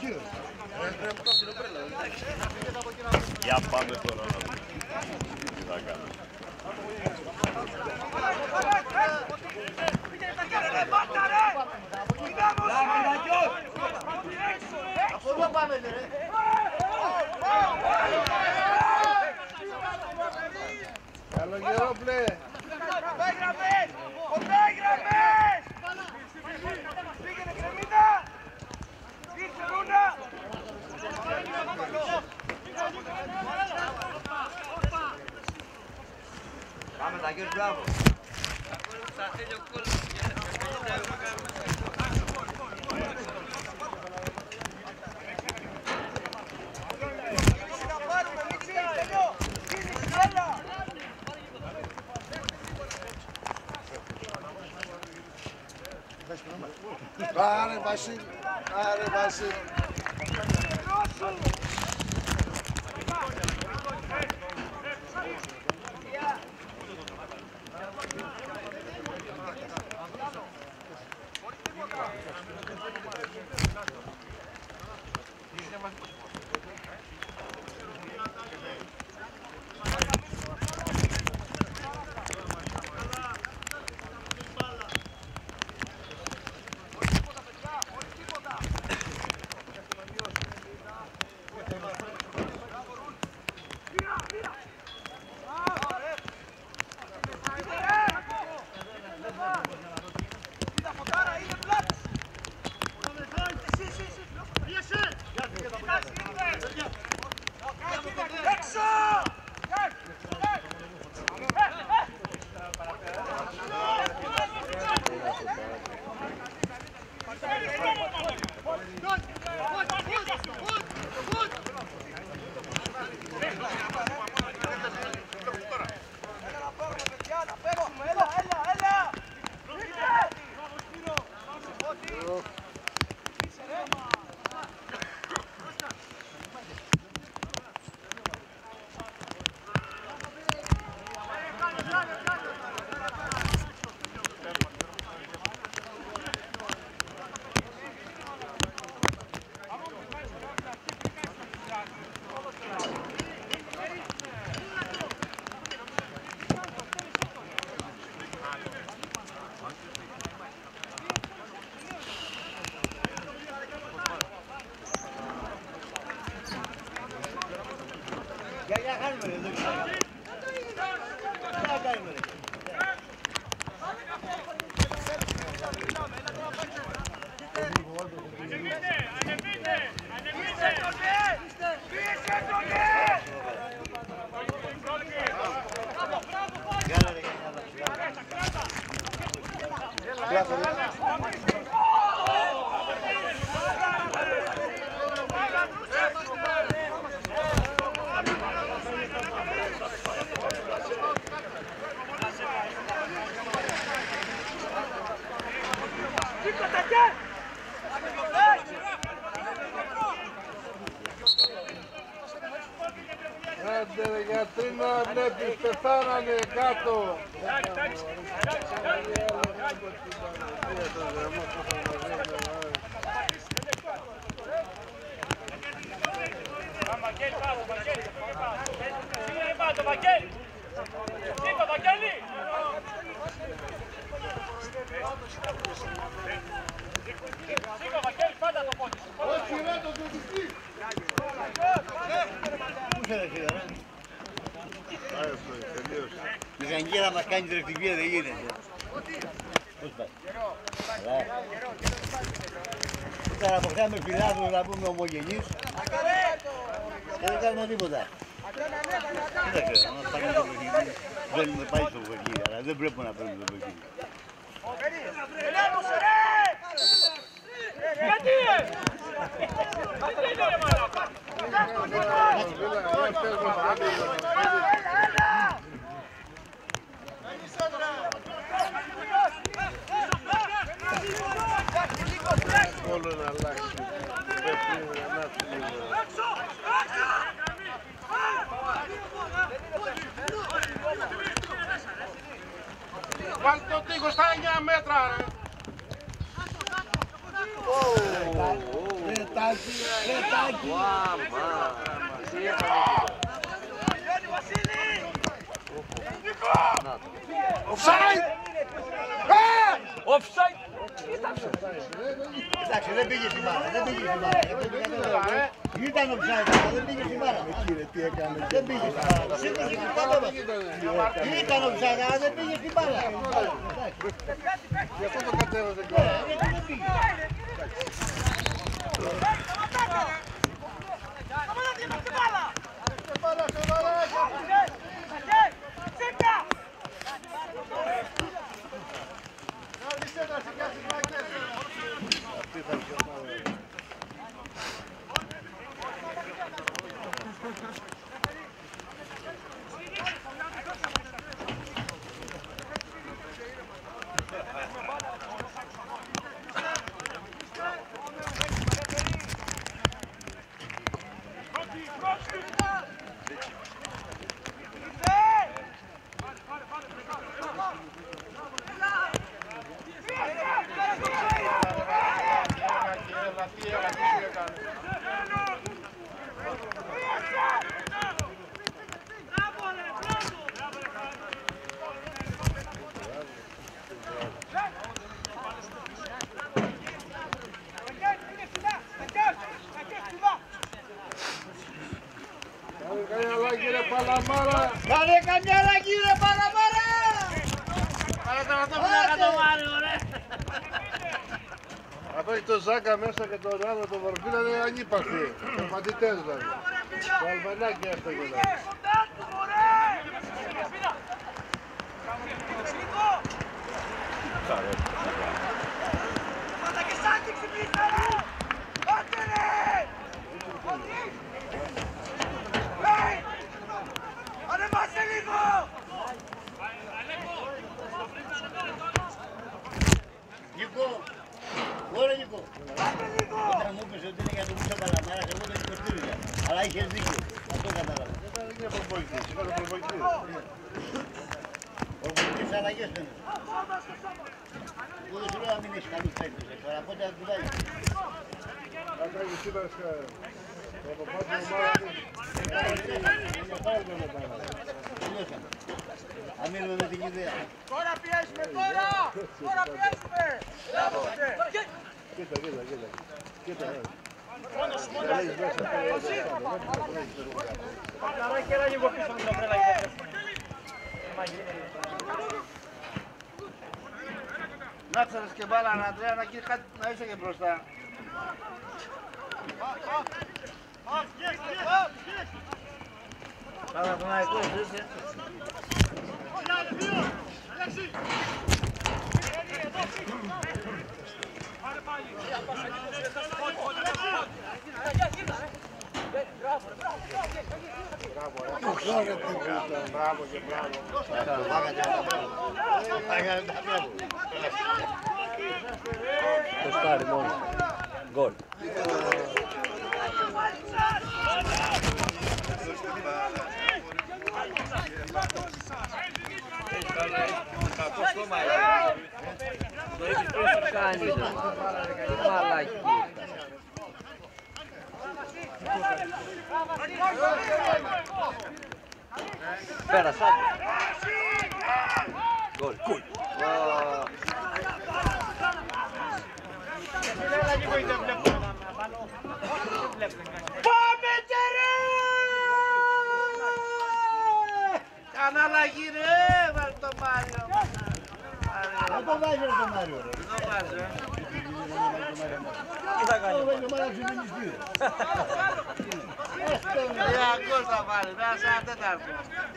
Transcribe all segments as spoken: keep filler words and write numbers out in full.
Για πάμε τώρα να δούμε τι θα κάνουμε. Από εδώ πάμε ρε. Καλό καιρό μπλε. Κοντά γραμμές! Κοντά γραμμές! Πήγαινε κρεμμύδα! Ήρθε Ρούνα! Πάμε τα κύριε μπράβο! Πάρε Βασίλη, πάρε Βασίλη. Άντε ρε γιατρίνα, βλέπεις, πεθάνανε κάτω. Βαγγέλη, πάνω, Βαγγέλη, είναι πάνω, Βαγγέλη. Σήκω, Βαγγέλη. Σήκω, Βαγγέλη, πάντα το πόδι. Όχι ρε, το διοικητή. Πού θέλετε φίλε ρε. Άριστο, τελείωσε. Η γανγέρα μας κάνει τρεκτικία, δεν γίνεται. Πώς πάει. Τώρα αποκτάμε φιλάδους να πούμε ομογενείς και δεν κάνουμε τίποτα. Δεν ξέρω, να πάμε στο παιχνίδι. Θέλουμε πάει στο παιχνίδι, αλλά δεν πρέπει να παίρνουμε το παιχνίδι. Γιατί ρε! Γιατί είναι ρε μαλάκα! Όλο να αλλάξει. Πρέπει να αλλάξει λίγο. Βάλτε το τείχο στα εννιά μέτρα ρε. Ρετάκι, ρετάκι. Offside! Offside! Εντάξει, δεν πήγε στην μπάλα, δεν πήγε στην μπάλα. Ήταν offside, αλλά δεν πήγε στην μπάλα. Τι έκανε. Δεν πήγε στην μπάλα. Σήκωσε την μπάλα. Ήταν offside, αλλά δεν πήγε στην μπάλα. Γι' αυτό το κατέβασε και Ε, γιατί δεν πήγε. Κάνε καμιά αλλαγή ρε Παλαμάρα! Αυτό έχει το Ζάκα μέσα και τον άλλο τον Βορφίλα είναι ανύπαρκτοι. Εμφαντιτές δηλαδή. Το Αλβανάκι έφταγε δηλαδή. Νίκο, ωραία Νίκο. Όταν μου είπες ότι είναι για τον Μίτσο Παλαμάρας, εγώ δεν υποστήριζα. Αλλά είχες δίκιο, αυτό κατάλαβα. Δεν είναι προπονητής, είναι προπονητής. Ο προπονητής αλλαγές φαίνεται. Εγώ δεν σου λέω να μην έχεις καλούς παίκτες, αλλά πότε θα δουλάει. Αν κάνει σήμερα το αποπάτω ομάδα είναι πάρα πολύ μεγάλο. Τελειώσαμε. Αν μείνουμε με την ιδέα. Τώρα πιέσουμε, τώρα! Τώρα πιέσουμε! Κοίτα, κοίτα, κοίτα. Κοίτα, Μόνος, μόνος! Άρα και ένα λίγο πίσω με το βρέλα Να ξέρεις και μπάλα, Ανδρέα, να είσαι και μπροστά. Παναθηναϊκός είσαι. Μπράβο και μπράβο. Το στάρι μόνο. Γκολ. Κάνεις ρε μαλάκι. Πέρασα. Γκολ. Γκολ. Πάμε τερέ! Κάνε αλλαγή ρε, βάλ' το Μάριο. Δεν το βάζει ρε το Μάριο ρε. Δεν το βάζει ρε. Τι θα κάνει? Το βάζει το Μάριο ψηφινιστή. Ε, ακούς θα βάλει, θα σε ένα τέταρτο.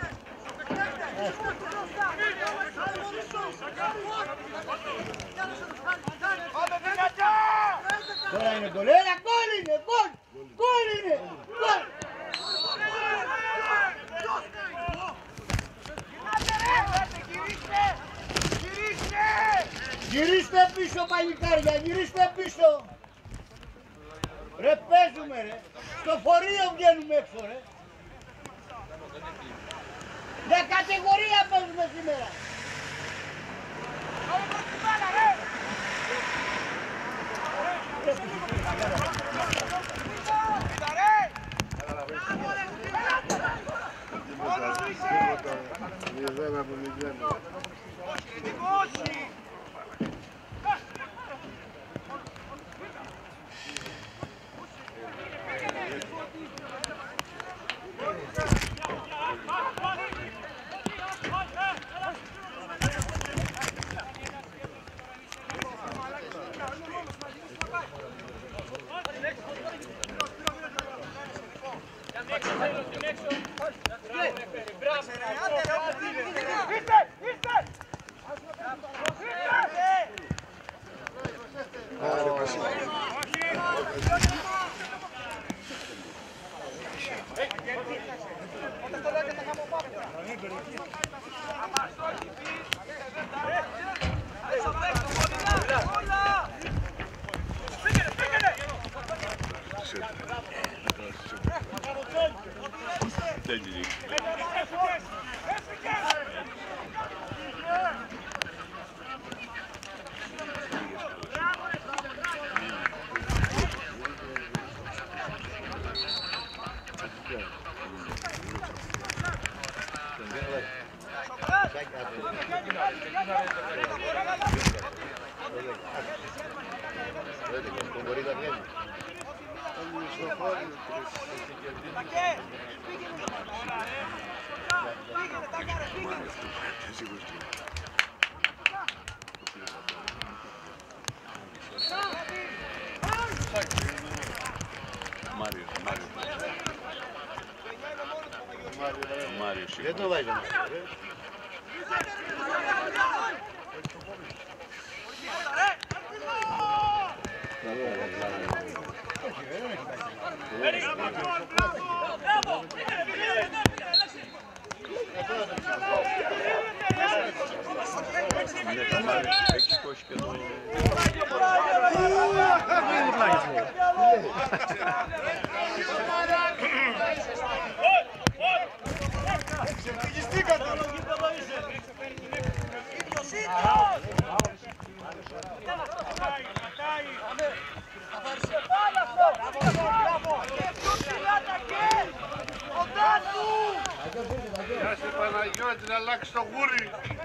Τώρα είναι γκολ, έλα γκολ είναι, γκολ, γκολ είναι, γκολ. Γυρίστε πίσω παλικάρια, γυρίστε πίσω. Ρε παίζουμε ρε, στο φορείο βγαίνουμε έξω ρε. Για κατηγορία παίζουμε σήμερα. Μηδέν από μηδέν. Δεν το βάζει. Γεια σου Παναγιώτη, να αλλάξει το γούρι.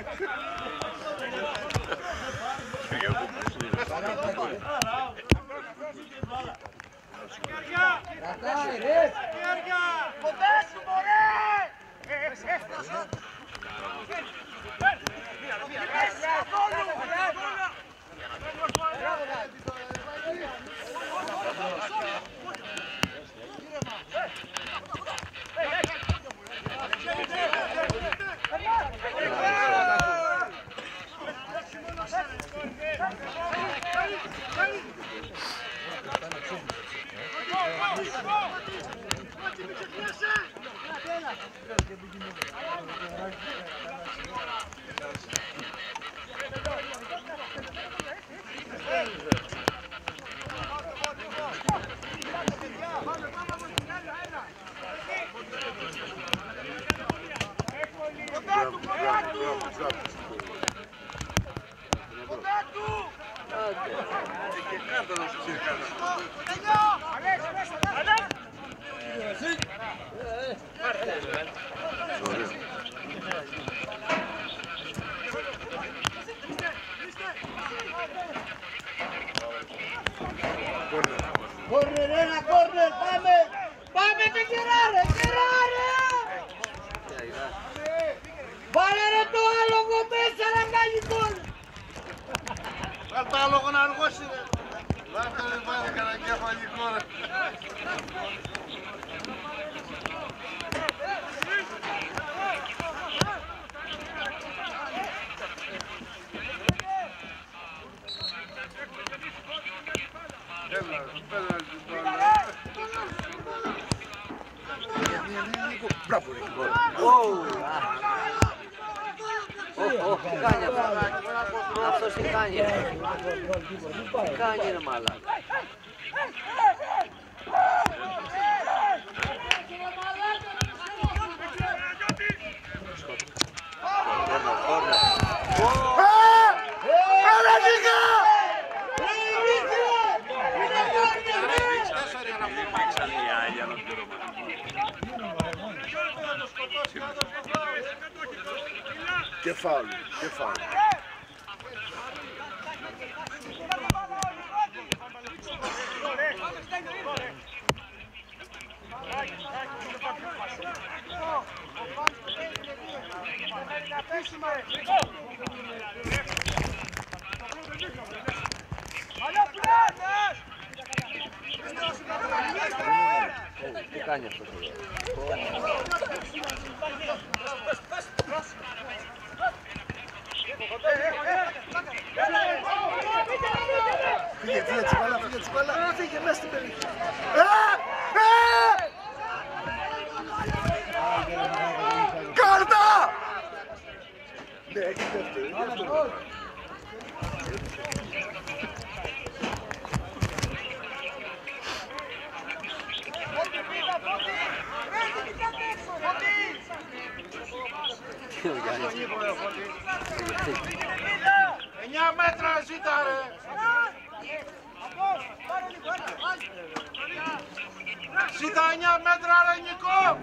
Κόρνερ, ένα κόρνερ, πάμε! Πάμε και κεράρε, κεράρε! Βάλε ρε το άλογο μέσα να κάνει γκολ! Βάλε το άλογο να αργώσει ρε! Βάλε το ρε, βάλε κανένα κεφαλικό ρε! Μπράβο ρε γκολ. Ωχ, τι κάνει αυτό. Αυτός τι κάνει ρε. Τι κάνει ρε μαλάκα. Έλα Νίκα! Και φάουλ, και φάουλ. Τι κάνει αυτός εδώ. Φύγε, φύγε τσουκαλά, φύγε τσουκαλά. Φύγε μέσα στην περιοχή. Κάρτα! Ναι, έχει δεύτερη. εννιά μέτρα ζήτα ρε! Ζήτα εννιά μέτρα ρε Νικό!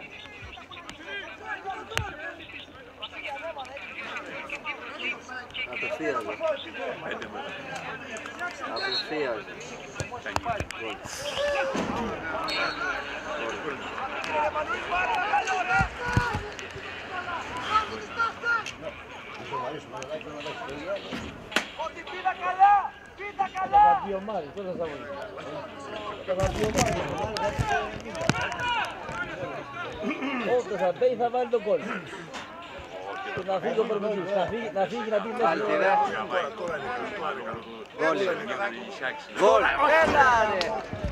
Απευθείαζε. Απευθείαζε. Ότι πήτα καλά! Πήτα καλά! Τα δύο ομάδες, πώς θα τα βρει. Τα δύο ομάδες. Όποιος θα μπαίνει θα βάλει τον κόλ. Και να φύγει ο προπονητής, να φύγει, να φύγει να μπει μέσα. Πάλι ρε. Γκολ. Γκολ. Έλα ρε.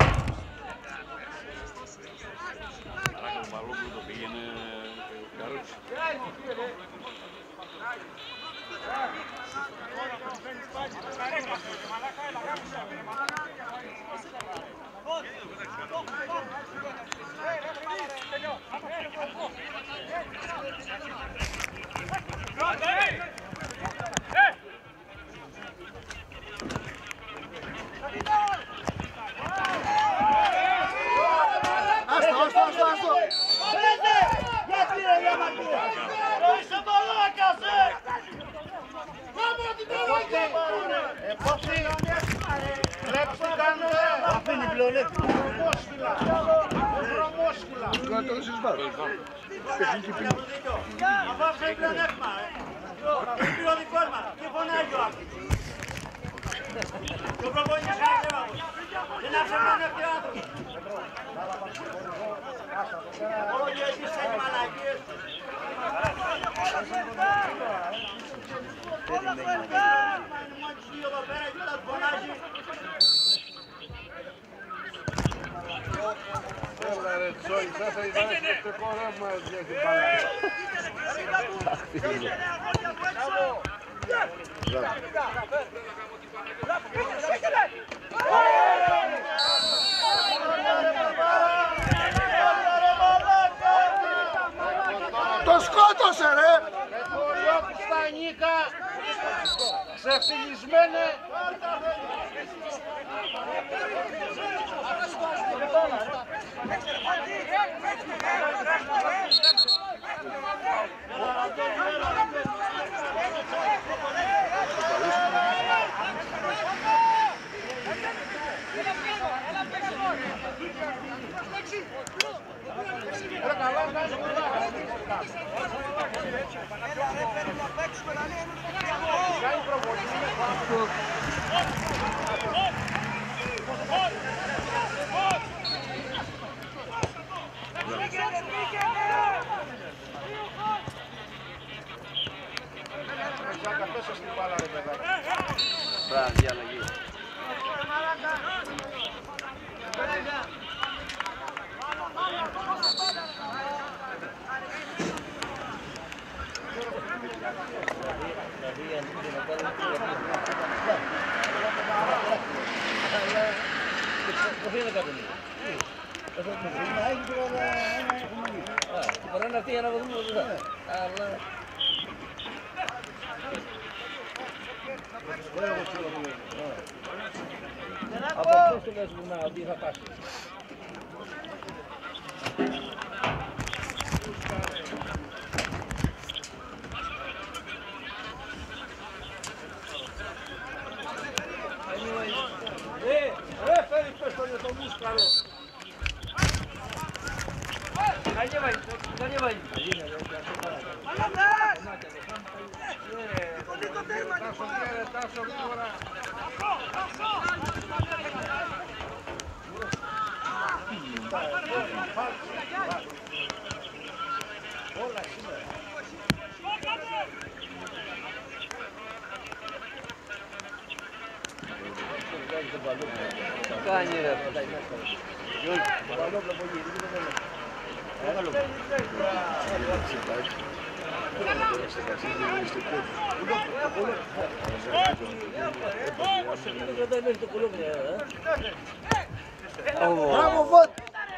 Άστο, άστο, άστο, άστο. Γιατί ρε διαμαρτύρε! Είσαι μαλάκας ε! Πάμε να την τραβάγε! Επόψη, βλέπεις τι κάνουν ρε. Αφήνει πλεονέκτημα. Βρωμόσφυλα. Βρωμόσφυλα. Κάτω να σας βάλω. Τεχνική ποινή. Αυτό είναι πλεονέκτημα ε! Είναι ο δικός μας! Τι φωνάζει ο άνθρωπος! Το προπονητής είναι εύκολος! Δεν άφησε πλεονέκτη ο άνθρωπος! Όχι εσείς έχετε μαλακίες! Όλα φωνικά! Είναι μόνοι δύο εδώ πέρα και όλα φωνάζει! Έλα ρε Τσόι, θα θα ειδάσεις το κορά μας για την παλιά. Το σκότωσε ρε! Με το οριό του στα νίκα! Ξεφυλισμένε! Μπράβο, για αλλαγή. Μπορεί να αυτή για να δούμε ότι θα. Αλλά... Από αυτός το λες βουνά, ότι θα πάσει. Κάνει ρε. Μπράβο, Βότ!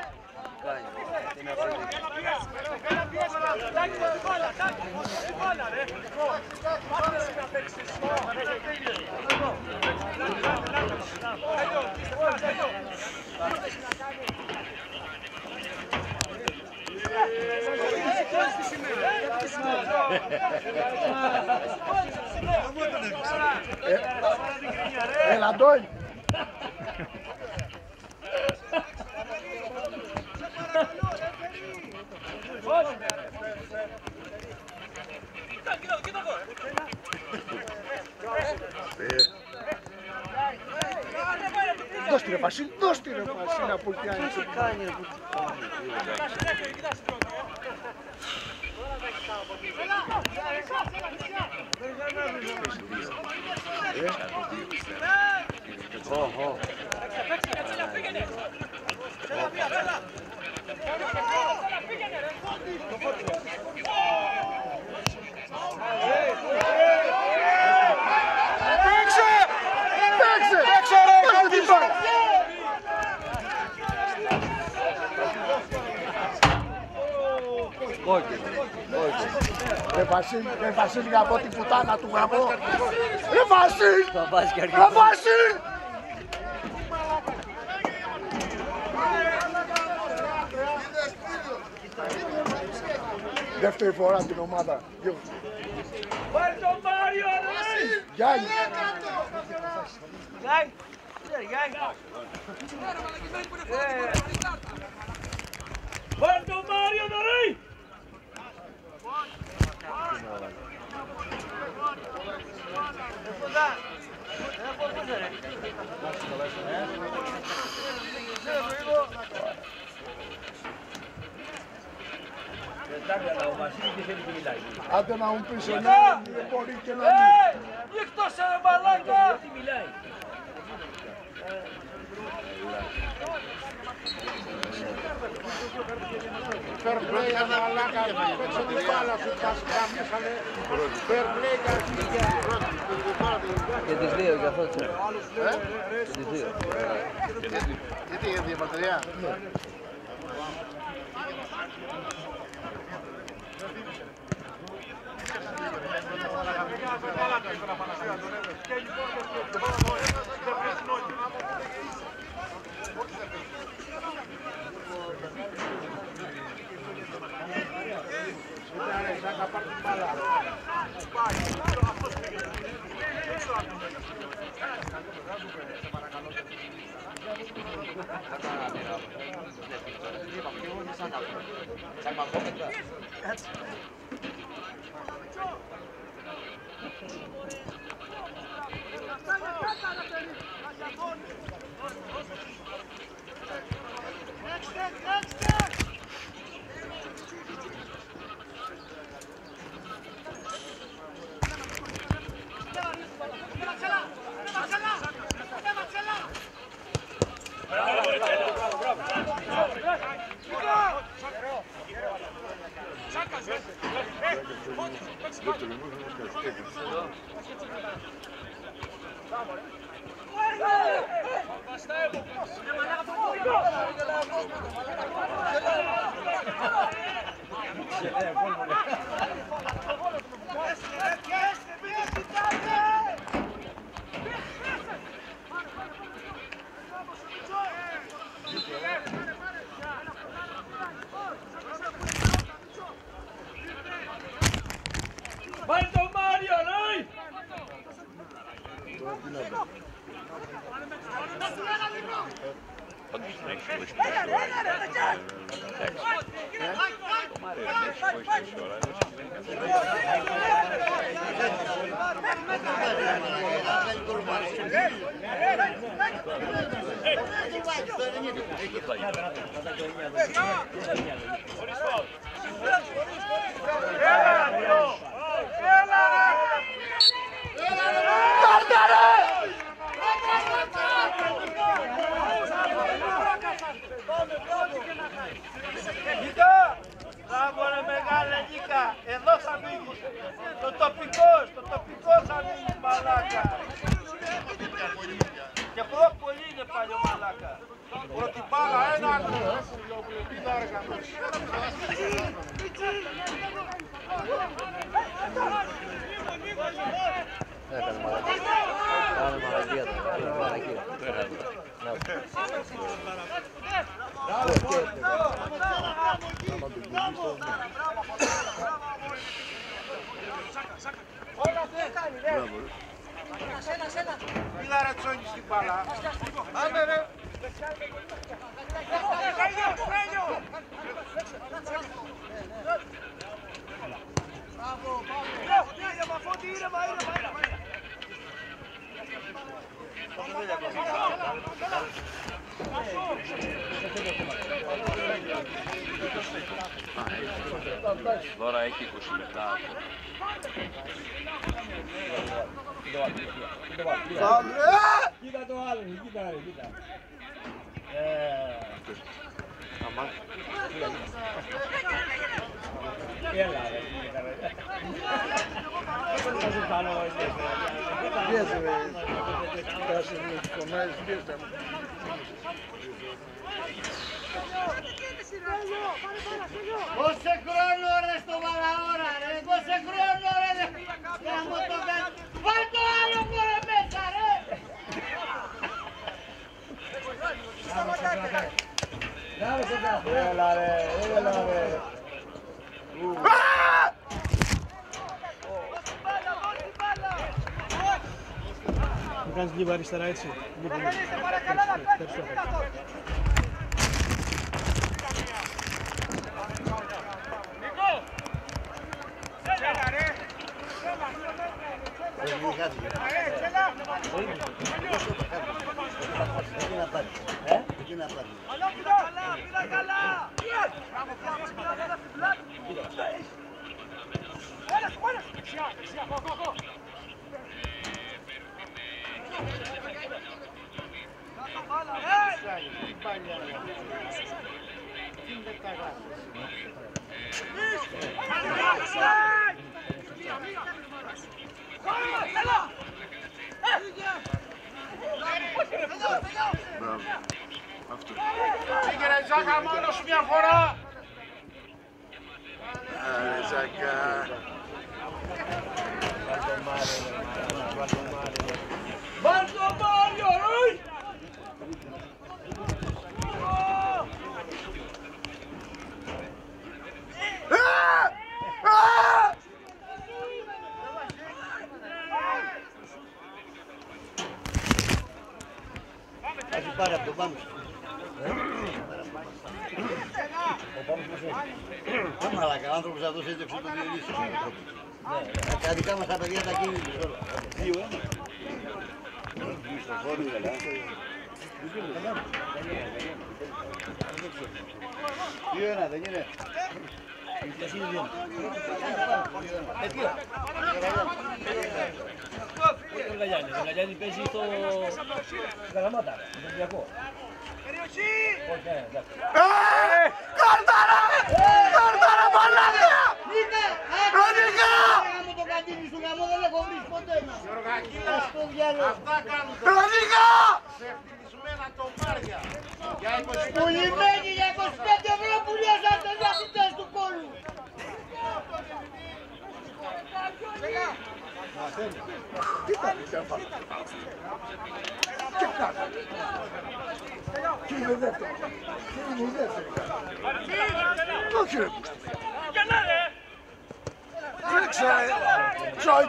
Έλα, Αντώνη! Δώσ' τη ρε Βασίλη, δώσ' τη ρε Βασίλη από εκεί αν Τι κάνει ρε. Παίξε! Παίξε! Παίξε ρε! Κάλτιμπα! Ρε Βασίλη, ρε Βασίλη γαμώ την πουτάνα του γαμώ! Ρε Βασίλη! Θα βάζει και Ρε αρκετά. Βασίλη! Δεύτερη φορά την ομάδα. Πάρε τον Μάριο, ρε! Γιάννη! Γιάννη! Γιάννη! Πάρε τον Μάριο, ρε! Άντε να μου πεις ο Νέος, δεν μπορεί και να μην. Νύχτος ρε μαλάκα! Τι μιλάει! Fair play, μαλάκα, παίξε την μπάλα σου, πας καμίσανε. Fair play, καρφίγια. Και τις δύο για αυτό ξέρω. Ε? Και τις δύο. Γιατί, για διαμαρτυρία. Πάρε τον Μάριο, ρε! Έχεις χωρίσει τόση ώρα. Εντάξει. Το Μάριο δεν έχεις χωρίσει τόση ώρα. Μπράβο ρε μεγάλε Νίκα, εδώ θα μείνει. Το τοπικός, το τοπικός θα μείνει μαλάκα. Και πρώτο πολύ είναι παλιό μαλάκα. Πρώτη μπάλα, ένα είναι άργα μέσα. Έκανε μαλακία. Έκανε μαλακία τώρα. Έκανε μαλακία. Πήγα ρε Τσόνι στην μπάλα. Άντε ρε. Τώρα έχει είκοσι λεπτά. Κοίτα το άλλο, κοίτα ρε, κοίτα. Έλα ρε, κοίτα ρε. Θα σου κάνω έτσι. Πιέσε ρε. Κάτσε με φωνάζεις, πιέσε με. Πόσε χρόνο ρε στο βαλαόρα ρε, πόσε χρόνο ρε, να μου το κάνεις. Βάλ' το άλλο μωρέ μέσα ρε. Έλα ρε, έλα ρε. Μου κάνεις λίγο αριστερά έτσι. Εκεί να πάρεις. Εκεί να πάρεις. Πήγε ρε Ζάκα μόνος σου μια φορά. Άρε Ζάκα. Βάλ' το Μάριο, ρε! Θα σου πάρει από το πάνω σου. Δεν μαλάκα, ο άνθρωπος αυτός έτρεξε το διελίσιο. Τα δικά μας τα παιδιά τα κίνητες όλα. Δύο ένα. Δύο ένα, δεν είναι. Ο Γαλιάννης, ο Γαλιάννης παίζει στο Καλαμάτα, στο Ολυμπιακό. Όχι, ναι, εντάξει. Κάρταρα! Κάρταρα μαλάκα! Νίκα! Ρονικά! Γάμο το κατίνι σου γάμο, δεν έχω βρει ποτέ να. Γιωργακίλα, Στο διάλογο. αυτά κάνουν τώρα. Ρονικά! Σε ευτυχισμένα τομάρια. Για είκοσι πέντε ευρώ. Πουλημένοι για είκοσι πέντε ευρώ που λιώσατε οι αθλητές του κόλου. Τι είναι δεύτερο. Τι είναι δεύτερο. Όχι ρε πούστη. Ρίξε ρε. Τσόι.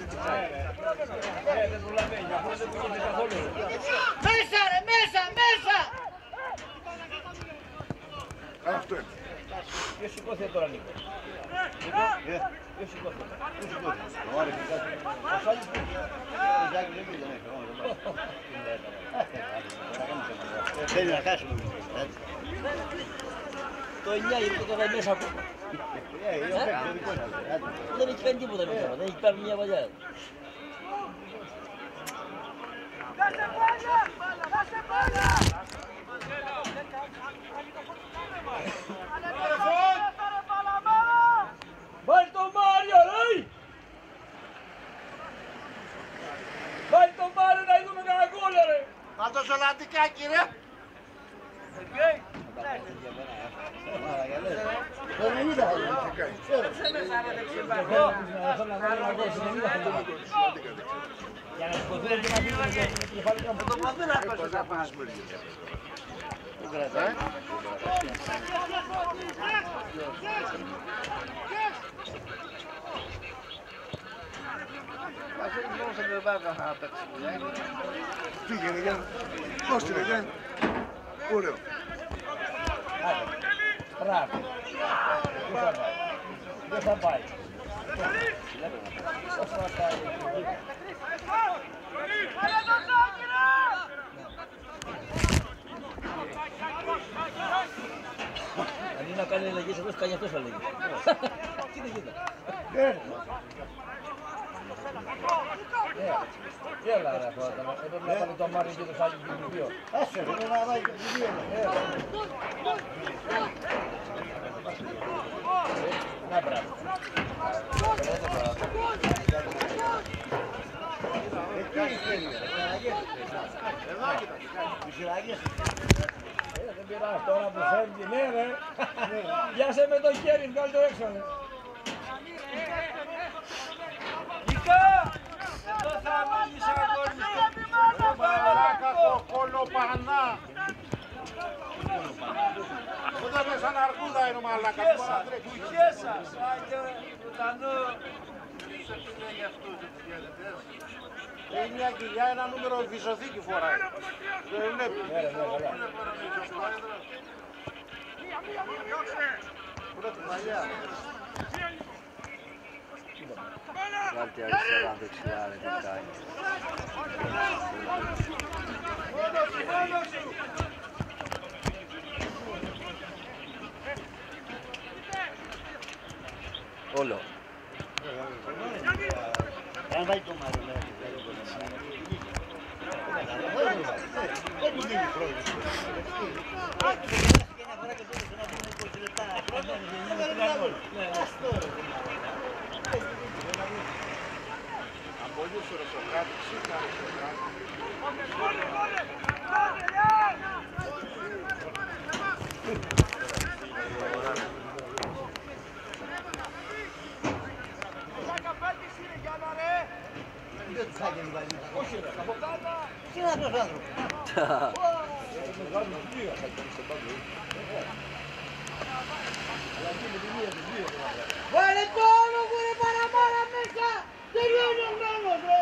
Μέσα ρε, μέσα, μέσα! σηκώθηκε τώρα Νίκο. Ποιος σηκώθηκε. Ωραία, Ο Σάλης που ο Ζάκης δεν πήγε, ναι, θέλει να χάσουμε. το εννιά γιατί το έκανε μέσα ακόμα. Δεν έχει κάνει τίποτα μέσα, δεν έχει πάρει μια παλιά. Δάσε μπάλα! Δάσε μπάλα! Βάλει τον Μάριο, ρε! Βάλει τον Μάριο να δούμε κανένα γκολ, ρε! Να το ζολαντικάκι ρε! Για να σκοτήρουν και να δίνουν και κεφάλικα μου. Το ποδήλατο θα πας. Το κρατάει. Πήγαινε Γιάννη. Δώστε ρε Γιάννη. Ωραίο. Μπράβο. Δεν θα πάει. Πώς θα πάει. Αν είναι να κάνει αλλαγές αυτός, κάνει αυτός αλλαγές. Κοίτα, κοίτα. Έλα ρε αυτό, έπρεπε να πάρει το Μάριο και το Σάλιο και το δύο. Άσε, δεν να πάει και το δύο. Να μπράβο. Εκεί θέλει, μισηράγες. Δεν πειράζει τώρα που φεύγει, ναι ρε. Πιάσε με το χέρι, βγάλει το έξω ρε. Νικά! Εδώ θα μείνεις αγωνιστό. Μαλάκα το κολοπανά. Όταν με σαν αρκούδα είναι ο μαλάκα. Του χέσα, σαν και βουτανό. Έχει μια κοιλιά, ένα νούμερο βυζοθήκη φοράει. Δεν βλέπει. Πού είναι την παλιά. Βγάλτε αριστερά, δεξιά, ρε, τι κάνει. Όλο. Αν πάει το Μάριο, ναι. Δεν μου δίνει πρόβλημα. Και ένα φορά και τότε να δίνει είκοσι λεπτά. Αν μπορούσε να το κάνει, ξύχαρε το κάνει. Τι είναι αυτός ο άνθρωπος. Βάλε το όλο που είναι παραπάρα μέσα! Τελειώνει ο χρόνος ρε!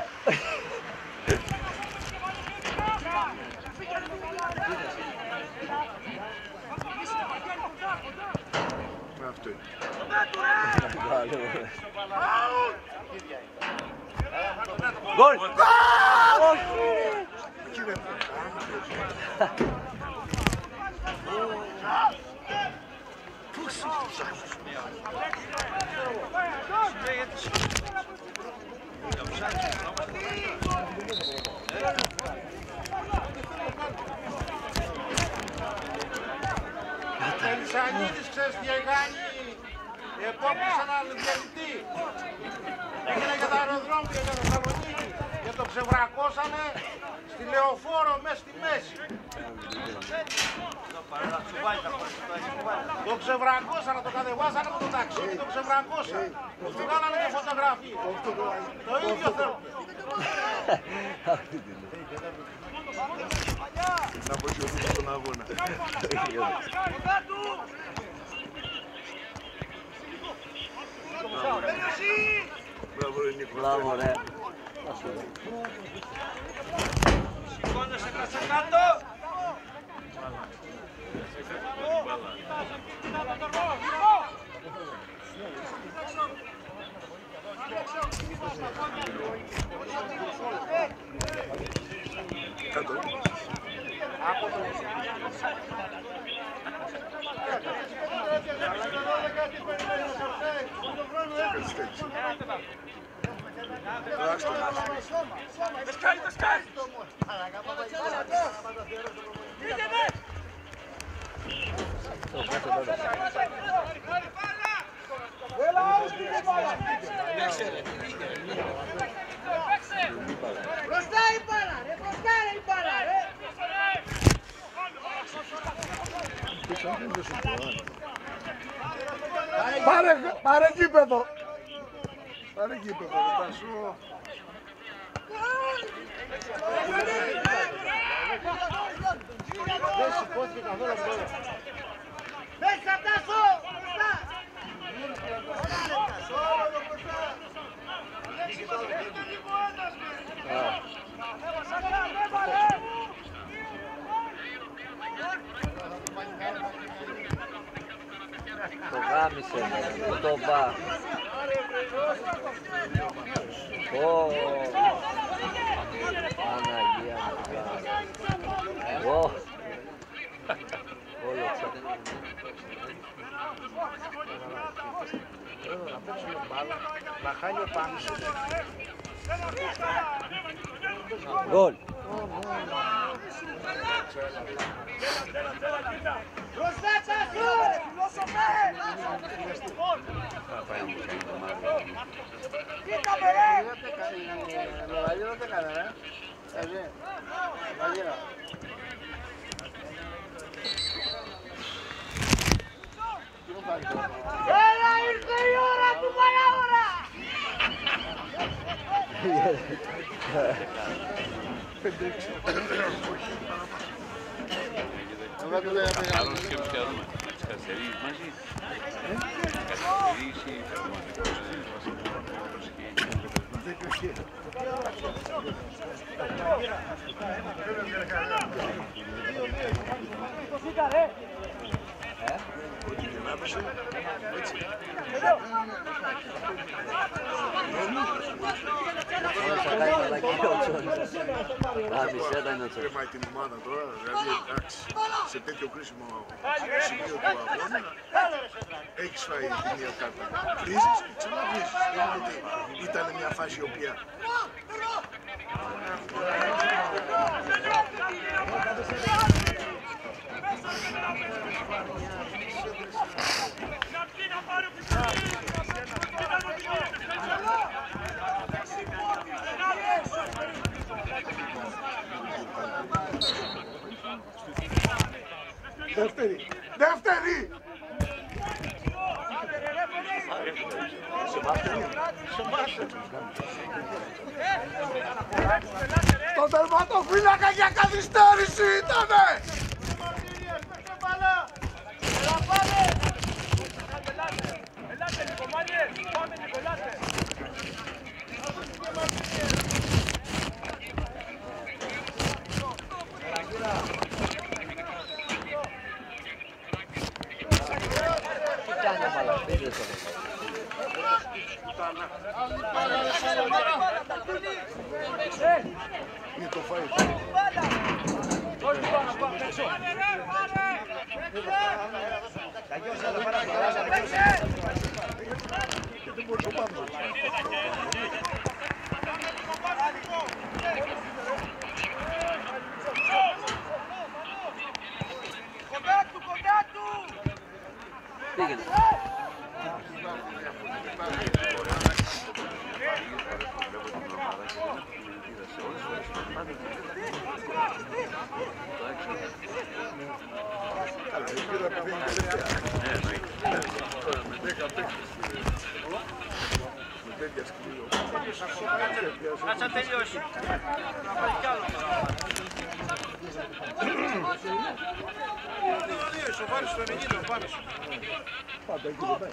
Αυτό είναι. Γκολ! Ο Ελισανίδης ξέρεις τι κάνει. Επόπισε έναν διαιτητή. Έγινε για τα αεροδρόμια για Θεσσαλονίκη και το ξεβρακώσανε στη Λεωφόρο μέσα στη μέση. Το ξεβρακώσανε, το κατεβάσανε από το ταξίδι, το ξεβρακώσανε. Του κάνανε και φωτογραφίες. Το ίδιο θέλω. Να αποσιωθούμε στον αγώνα. Μπράβο ρε Νίκο. Μπράβο ρε. Σηκώνεσαι κάτσε κάτω! Μπροστά η μπάλα, ρε, μπροστά η μπάλα, ρε. Πάρε, πάρε γήπεδο. Πάρε γήπεδο, θα σου... Δεν σηκώθηκε καθόλου από τώρα. Μέσα Τάσο, μπροστά. Το γάμισε, το το μπα. Ω, Παναγία μου. Ω, όλο ξα. Να χάνει ο Πάνος. Γκολ. Μπροστά Τάσο, ρε, φιλόσοφε. Κοίταμε, ρε. Λογαλίδα δεν έκανε, ρε. Έτσι. Λογαλίδα. Έλα, ήρθε η ώρα του παράωρα. Καθαρός και ψιαρούμε. Τις καθυστερήσεις μαζί. Καθυστερήσει, Γάμισε, δεν είναι Πρέπει την ομάδα τώρα, δηλαδή εντάξει, σε τέτοιο κρίσιμο σημείο του αγώνα έχεις φάει τη μία κάρτα. Βρίζεις και ξαναβρίζεις. Δεν είναι ότι ήταν μια φάση η οποία... Δεύτερη! Δεύτερη! Το τερματοφύλακα για καθυστέρηση ήτανε! Είναι το φάι. Πήγαινε. Κάτσα τελειώσει. Να πάει κι άλλο. Σοβάρι στο ενενήντα, πάμε σου. Πάντα εκεί δεν πάει.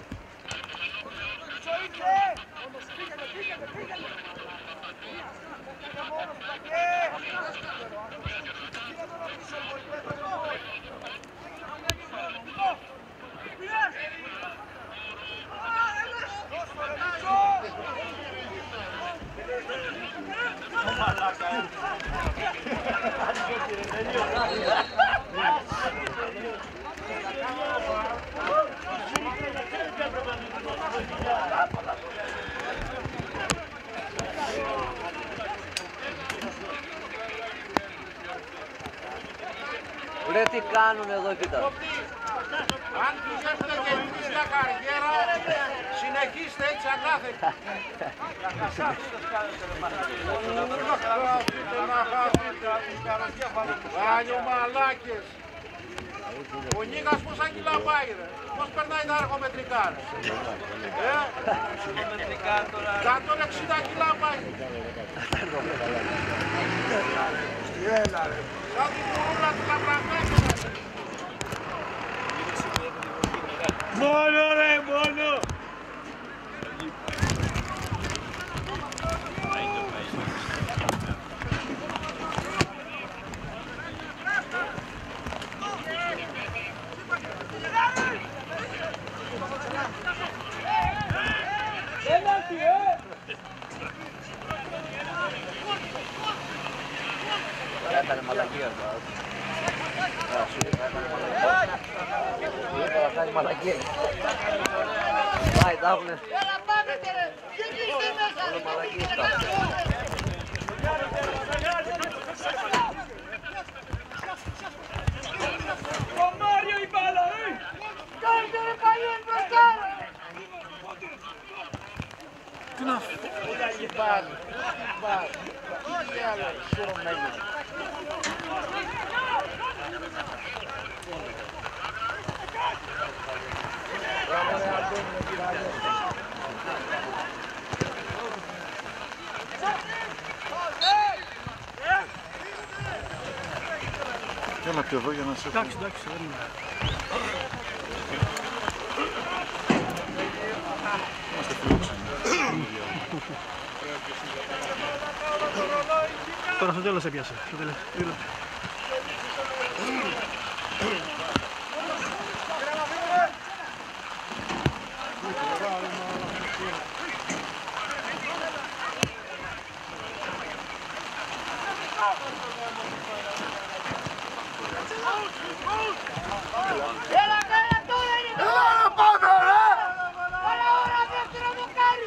κάνουν εδώ, κοίτα. Αν πηγαίνετε και εμείς μια καριέρα, συνεχίστε έτσι ανάθετα. Βάλιο μαλάκες. Ο Νίκας πόσα κιλά πάει ρε, πώς περνάει τα αρχομετρικά ρε. εκατόν εξήντα κιλά πάει. Σαν την κουρούρα του Καπραγμέκου. Μόνο ρε, μόνο! Έκανε μαλακία. Έκανε μαλακία. Πάει, τα έχουνε. Όλο μαλακίες τα Ο Μάριο η μπάλα, ε! Κάντε ρε παλιό μπροστά! Τι να φύγει. Τι πάλι. Τι πάλι. Τι άλλο. Σιωμένοι. Έλα πιο εδώ για να σε... Εντάξει, εντάξει, Είμαστε φιλόξενοι. τώρα στο τέλος έπιασε. Στο τελευταίο. Έλα καλά τώρα είναι! Έλα ρε πάμε ρε! Καλά ώρα δεύτερο δοκάρι!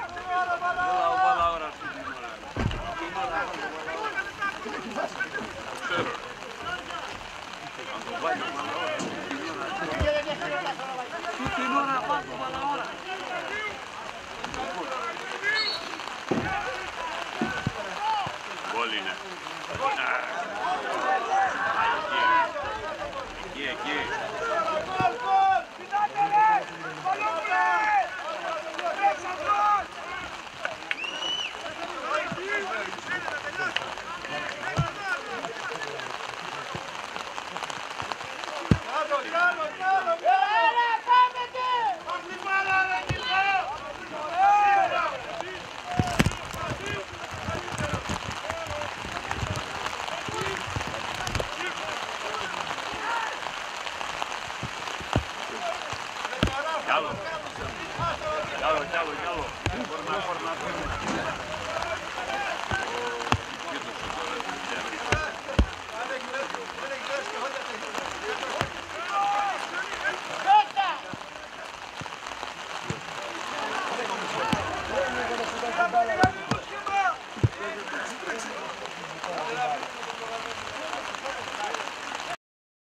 Γκολ είναι. Εκεί, εκεί. Κι άλλο. Κι άλλο, κι άλλο, κι άλλο. Φορμά, φορμά.